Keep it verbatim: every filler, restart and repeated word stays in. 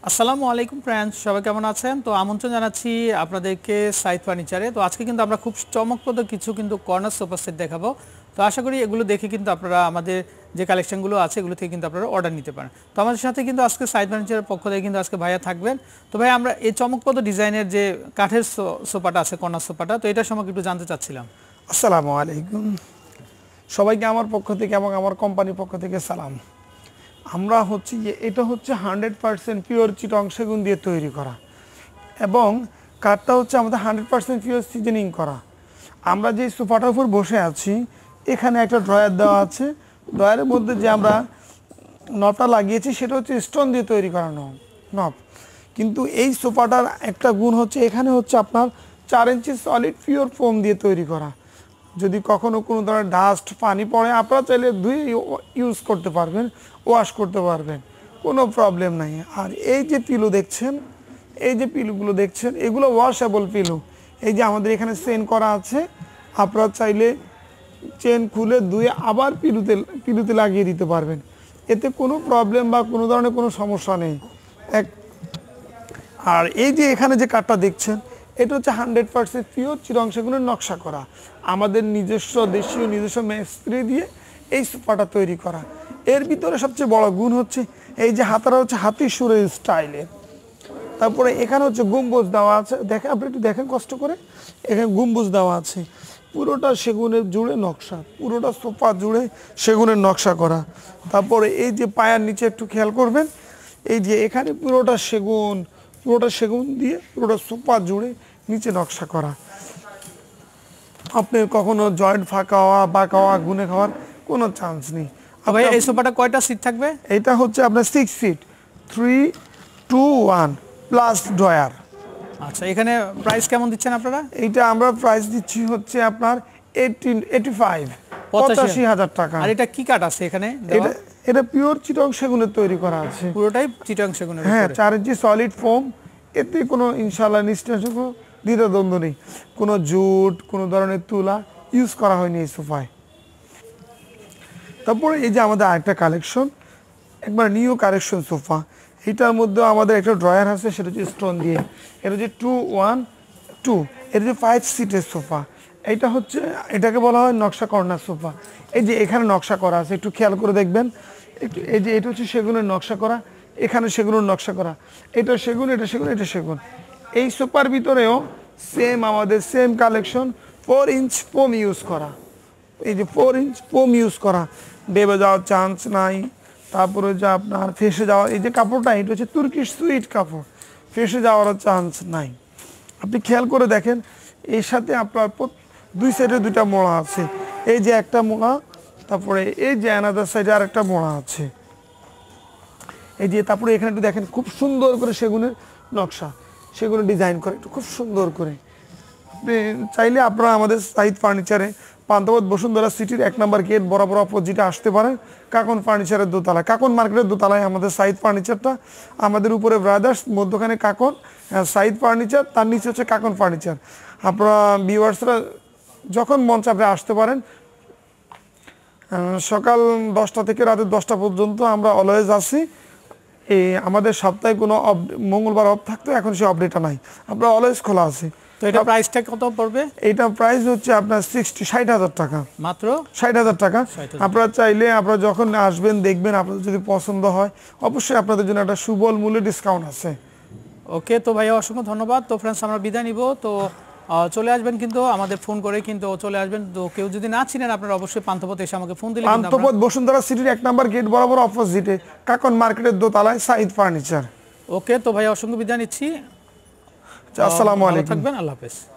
আসসালামু আলাইকুম ফ্রেন্ডস, সবাই কেমন আছেন? তো আমন্ত্রণ জানাচ্ছি আপনাদেরকে সাইদ ফার্নিচারে। তো আজকে কিন্তু আমরা খুব চমকপ্রদ কিছু কিন্তু কর্নার সোফা সেট দেখাবো। তো আশা করি এগুলো দেখে কিন্তু আপনারা আমাদের যে কালেকশনগুলো আছে এগুলো থেকে কিন্তু আপনারা অর্ডার নিতে পারেন। তো আমাদের সাথে কিন্তু আজকে সাইদ ফার্নিচারের পক্ষ থেকে কিন্তু আজকে ভাইয়া থাকবেন। তো ভাই, আমরা এই চমকপ্রদ ডিজাইনের যে কাঠের সোফাটা আছে, কর্নার সোফাটা, তো এটার সম্পর্কে একটু জানতে চাচ্ছিলাম। আসসালামু আলাইকুম সবাইকে আমার পক্ষ থেকে এবং আমার কোম্পানির পক্ষ থেকে সালাম। আমরা হচ্ছে যে এটা হচ্ছে হান্ড্রেড পার্সেন্ট পিওর চিটং সেগুন দিয়ে তৈরি করা এবং কাঠটা হচ্ছে আমাদের হান্ড্রেড পার্সেন্ট পিওর সিজনিং করা। আমরা যে সোফাটার উপর বসে আছি এখানে একটা ড্রয়ার দেওয়া আছে। ড্রয়ারের মধ্যে যে আমরা নবটা লাগিয়েছি সেটা হচ্ছে স্টোন দিয়ে তৈরি করা নব। কিন্তু এই সোফাটার একটা গুণ হচ্ছে এখানে হচ্ছে আপনার চার ইঞ্চি সলিড পিওর ফোম দিয়ে তৈরি করা। যদি কখনো কোনো ধরনের ডাস্ট পানি পড়ে আপনারা চাইলে ধুয়ে ইউজ করতে পারবেন, ওয়াশ করতে পারবেন, কোনো প্রবলেম নাই। আর এই যে পিলো দেখছেন, এই যে পিলোগুলো দেখছেন এগুলো ওয়াশেবল পিলো। এই যে আমাদের এখানে চেন করা আছে, আপনারা চাইলে চেন খুলে ধুয়ে আবার পিলুতে পিলুতে লাগিয়ে দিতে পারবেন, এতে কোনো প্রবলেম বা কোনো ধরনের কোনো সমস্যা নেই। এক আর এই যে এখানে যে কাঠটা দেখছেন এটা হচ্ছে হান্ড্রেড পার্সেন্ট পিওর চিরং সেগুনের নকশা করা, আমাদের নিজস্ব দেশীয় নিজস্ব মিস্ত্রি দিয়ে এই সোফাটা তৈরি করা। এর ভিতরে সবচেয়ে বড় গুণ হচ্ছে এই যে হাতারা হচ্ছে হাতির সুরের স্টাইলের। তারপরে এখানে হচ্ছে গম্বুজ দেওয়া আছে, দেখেন আপনি একটু দেখেন কষ্ট করে, এখানে গম্বুজ দেওয়া আছে। পুরোটা সেগুনের জুড়ে নকশা, পুরোটা সোফা জুড়ে সেগুনের নকশা করা। তারপরে এই যে পায়ার নিচে একটু খেয়াল করবেন, এই যে এখানে পুরোটা সেগুন, পুরোটা সেগুন দিয়ে পুরোটা সোফা জুড়ে নিচে নকশা করা। আপনার কখনো জয়েন্ট ফাঁকা হওয়া বাঁকা হওয়া গুনে খাওয়ার কোনো চান্স নেই। ভাই, এই সোফাটা কয়টা সিট থাকবে? এটা হচ্ছে আপনার six seat, three two one plus drawer. আচ্ছা, এখানে প্রাইস কেমন দিচ্ছেন আপনারা? এইটা আমরা প্রাইস দিচ্ছি হচ্ছে আপনার এইটিন এইটি ফাইভ পঁচাশি হাজার টাকা। আর এটা কি কাঠ আছে এখানে? এটা এটা পিওর চিটং সেগুনের তৈরি করা আছে, পুরোটাই চিটং সেগুনের। হ্যাঁ, চার ইঞ্চি সলিড ফোম। এতে কোনো ইনশাল্লাহ নিশ্চয় কোনো দ্বিধাদ্বন্দ্ব নেই, কোনো জুট কোনো ধরনের তুলা ইউজ করা হয়নি এই সোফায়। তারপরে এই যে আমাদের আরেকটা কালেকশন, একবার নিউ কালেকশন সোফা। এটার মধ্যে আমাদের একটা ড্রয়ার আছে, সেটা হচ্ছে স্টোন দিয়ে। এটা হচ্ছে টু ওয়ান টু এটা হচ্ছে ফাইভ সিটের সোফা। এইটা হচ্ছে এটাকে বলা হয় নকশা কর্নার সোফা। এই যে এখানে নকশা করা আছে, একটু খেয়াল করে দেখবেন। একটু এই যে এটা হচ্ছে সেগুনের নকশা করা, এখানে সেগুনের নকশা করা, এটা সেগুন এটা সেগুন এটা সেগুন। এই সোফার ভিতরেও সেম আমাদের same collection, four inch foam use করা। এই যে ফোর ইঞ্চ ফোম ইউজ করা, ডেবে যাওয়ার চান্স নাই। তারপরে যে আপনার ফেসে যাওয়ার এই যে কাপড়টা, এটা হচ্ছে তুর্কিশ সুইট কাপড়, ফেসে যাওয়ারও চান্স নাই। আপনি খেয়াল করে দেখেন, এর সাথে আপনার দুই সাইডে দুইটা মোড়া আছে, এই যে একটা মোড়া, তারপরে এই যে অ্যানাদার সাইডে আর একটা মোড়া আছে। এই যে তারপরে এখানে একটু দেখেন, খুব সুন্দর করে সেগুনের নকশা, সেগুনের ডিজাইন করে একটু খুব সুন্দর করে। আপনি চাইলে আপনারা আমাদের সাইদ ফার্নিচারে পান্থপথ বসুন্ধরা সিটির এক নম্বর গেট বরাবর অপোজিটে আসতে পারেন। কাকন ফার্নিচারের দোতলায়, কাকন মার্কেটের দোতলায় আমাদের সাইদ ফার্নিচারটা। আমাদের উপরে ব্রাদার্স, মধ্যখানে কাকন সাইদ ফার্নিচার, তার নিচে হচ্ছে কাকন ফার্নিচার। আপনারা ভিউয়ার্সরা যখন মন চাপে আসতে পারেন। সকাল দশটা থেকে রাতের দশটা পর্যন্ত আমরা অলওয়েজ আসি। এই আমাদের সপ্তাহে কোনো মঙ্গলবার অফ থাকতো, এখন সে আপডেটটা নাই, আমরা অলওয়েজ খোলা আছি। তো এটা প্রাইসটা কত পড়বে? এটা প্রাইস হচ্ছে আপনার সিক্সটি ষাট হাজার টাকা, মাত্র ষাট হাজার টাকা। আপনারা চাইলে আপনারা যখন আসবেন দেখবেন, আপনাদের যদি পছন্দ হয় অবশ্যই আপনাদের জন্য একটা সুবল মূল্যে ডিসকাউন্ট আছে। ওকে, তো ভাইয়া অসংখ্য ধন্যবাদ। তো ফ্রেন্ডস, আমরা বিদায় নিব। তো চলে আসবেন, কিন্তু আমাদের ফোন করে কিন্তু চলে আসবেন। তো কেউ যদি না চিনেন আপনারা অবশ্যই পান্থপথ এসে আমাকে ফোন দিলে, পান্থপথ বসুন্ধরা সিটির এক নাম্বার গেট বরাবর অপোজিটে কাকন মার্কেটের দোতলায় সাইদ ফার্নিচার। ওকে, তো ভাইয়া অসংখ্য বিদায় নিচ্ছি। আসসালামু আলাইকুম, থাকবেন, আল্লাহ হাফেজ।